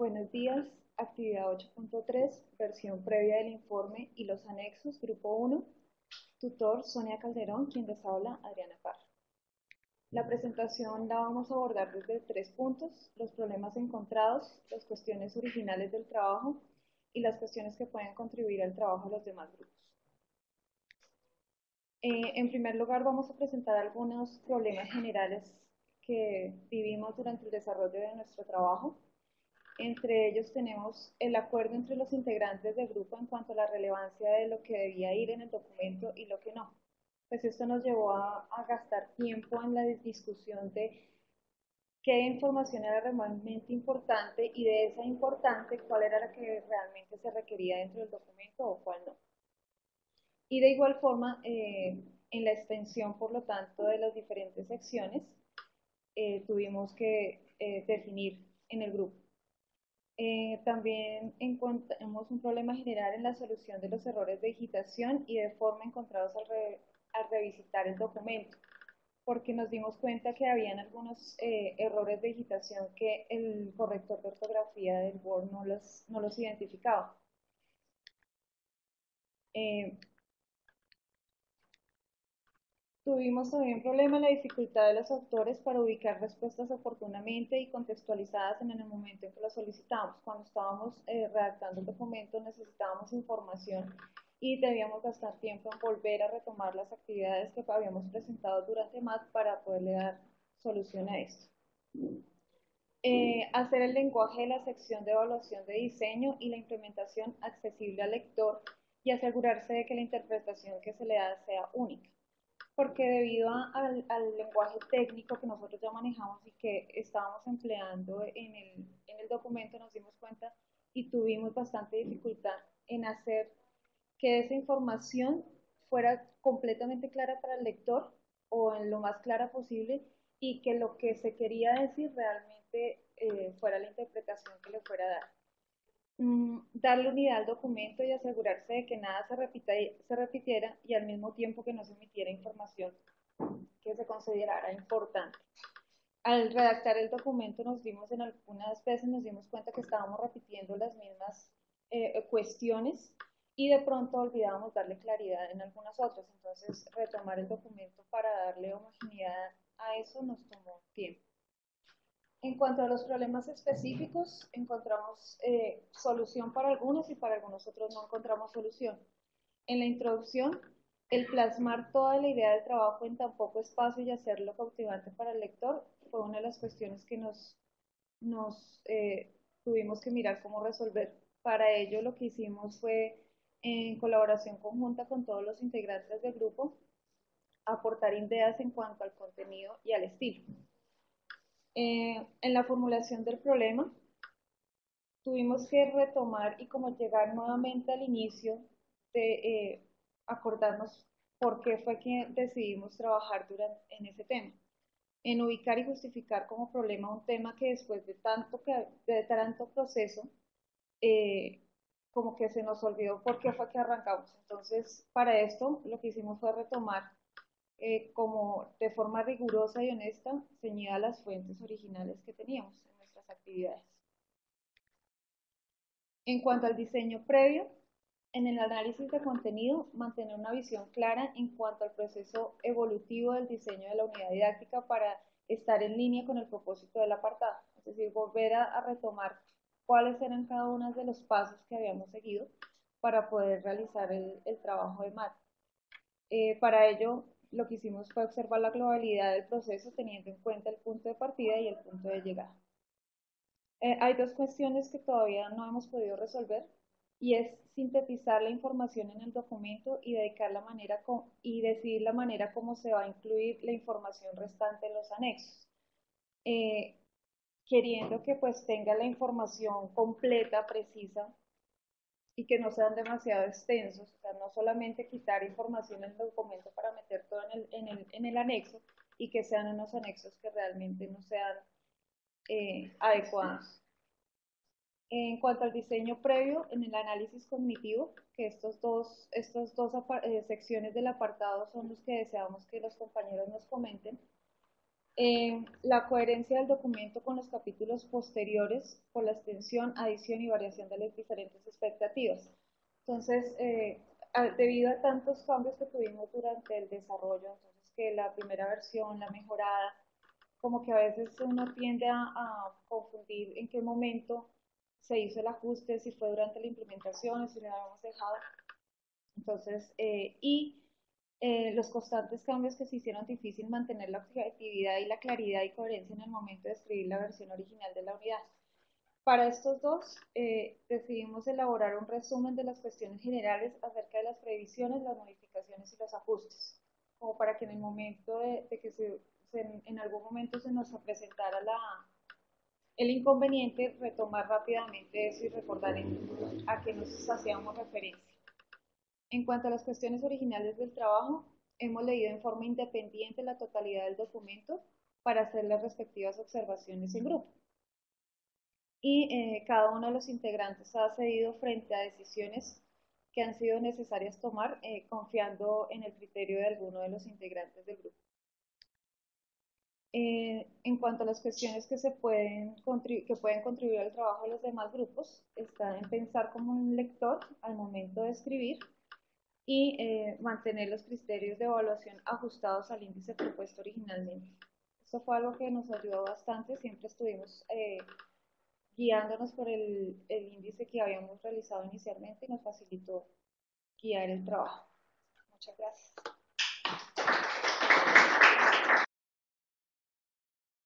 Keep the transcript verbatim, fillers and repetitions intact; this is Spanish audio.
Buenos días, actividad ocho punto tres, versión previa del informe y los anexos, grupo uno. Tutor Sonia Calderón, quien les habla, Adriana Parra. La presentación la vamos a abordar desde tres puntos: los problemas encontrados, las cuestiones originales del trabajo y las cuestiones que pueden contribuir al trabajo de los demás grupos. Eh, en primer lugar, vamos a presentar algunos problemas generales que vivimos durante el desarrollo de nuestro trabajo. Entre ellos tenemos el acuerdo entre los integrantes del grupo en cuanto a la relevancia de lo que debía ir en el documento y lo que no. Pues esto nos llevó a, a gastar tiempo en la discusión de qué información era realmente importante y de esa importante cuál era la que realmente se requería dentro del documento o cuál no. Y de igual forma, eh, en la extensión, por lo tanto, de las diferentes secciones, eh, tuvimos que eh, definir en el grupo. Eh, también encontramos un problema general en la solución de los errores de digitación y de forma encontrados al, re, al revisitar el documento, porque nos dimos cuenta que habían algunos eh, errores de digitación que el corrector de ortografía del Word no los, no los identificaba. Eh, Tuvimos también problema en la dificultad de los autores para ubicar respuestas oportunamente y contextualizadas en el momento en que las solicitamos. Cuando estábamos eh, redactando el documento necesitábamos información y debíamos gastar tiempo en volver a retomar las actividades que habíamos presentado durante M A T para poderle dar solución a esto. Eh, hacer el lenguaje de la sección de evaluación de diseño y la implementación accesible al lector y asegurarse de que la interpretación que se le da sea única, porque debido a, al, al, lenguaje técnico que nosotros ya manejamos y que estábamos empleando en el, en el documento, nos dimos cuenta y tuvimos bastante dificultad en hacer que esa información fuera completamente clara para el lector o en lo más clara posible y que lo que se quería decir realmente eh, fuera la interpretación que le fuera a dar. Mm, darle unidad al documento y asegurarse de que nada se, repita, se repitiera y al mismo tiempo que no se emitiera información que se considerara importante. Al redactar el documento nos dimos en algunas veces nos dimos cuenta que estábamos repitiendo las mismas eh, cuestiones y de pronto olvidábamos darle claridad en algunas otras. Entonces retomar el documento para darle homogeneidad a eso nos tomó tiempo. En cuanto a los problemas específicos, encontramos eh, solución para algunos y para algunos otros no encontramos solución. En la introducción, el plasmar toda la idea del trabajo en tan poco espacio y hacerlo cautivante para el lector fue una de las cuestiones que nos, nos eh, tuvimos que mirar cómo resolver. Para ello lo que hicimos fue, en colaboración conjunta con todos los integrantes del grupo, aportar ideas en cuanto al contenido y al estilo. Eh, en la formulación del problema, tuvimos que retomar y como llegar nuevamente al inicio de eh, acordarnos por qué fue que decidimos trabajar durante, en ese tema. En ubicar y justificar como problema un tema que después de tanto, que, de tanto proceso, eh, como que se nos olvidó por qué fue que arrancamos. Entonces, para esto, lo que hicimos fue retomar eh, como de forma rigurosa y honesta, ceñida a las fuentes originales que teníamos en nuestras actividades. En cuanto al diseño previo, en el análisis de contenido, mantener una visión clara en cuanto al proceso evolutivo del diseño de la unidad didáctica para estar en línea con el propósito del apartado, es decir, volver a, a retomar cuáles eran cada uno de los pasos que habíamos seguido para poder realizar el, el trabajo de M A T. Eh, para ello, lo que hicimos fue observar la globalidad del proceso teniendo en cuenta el punto de partida y el punto de llegada. Eh, hay dos cuestiones que todavía no hemos podido resolver y es sintetizar la información en el documento y dedicar la manera y decidir la manera como se va a incluir la información restante en los anexos, eh, queriendo que pues tenga la información completa, precisa y que no sean demasiado extensos, o sea, no solamente quitar información en el documento para meter todo en el, en el, en el anexo y que sean unos anexos que realmente no sean eh, adecuados. En cuanto al diseño previo, en el análisis cognitivo, que estos dos, estas dos eh, secciones del apartado son los que deseamos que los compañeros nos comenten, Eh, la coherencia del documento con los capítulos posteriores por la extensión, adición y variación de las diferentes expectativas. Entonces, eh, a, debido a tantos cambios que tuvimos durante el desarrollo, entonces que la primera versión, la mejorada, como que a veces uno tiende a, a confundir en qué momento se hizo el ajuste, si fue durante la implementación, si lo habíamos dejado. Entonces, eh, y eh, los constantes cambios que se hicieron difícil mantener la objetividad y la claridad y coherencia en el momento de escribir la versión original de la unidad. Para estos dos, eh, decidimos elaborar un resumen de las cuestiones generales acerca de las previsiones, las modificaciones y los ajustes, como para que en el momento de, de que se, se, en algún momento se nos presentara la, el inconveniente, retomar rápidamente eso y recordar en, a qué nos hacíamos referencia. En cuanto a las cuestiones originales del trabajo, hemos leído en forma independiente la totalidad del documento para hacer las respectivas observaciones en grupo. Y eh, cada uno de los integrantes ha cedido frente a decisiones que han sido necesarias tomar, eh, confiando en el criterio de alguno de los integrantes del grupo. Eh, en cuanto a las cuestiones que, se pueden que pueden contribuir al trabajo de los demás grupos, está en pensar como un lector al momento de escribir y eh, mantener los criterios de evaluación ajustados al índice propuesto originalmente. Esto fue algo que nos ayudó bastante, siempre estuvimos eh, guiándonos por el, el índice que habíamos realizado inicialmente y nos facilitó guiar el trabajo. Muchas gracias.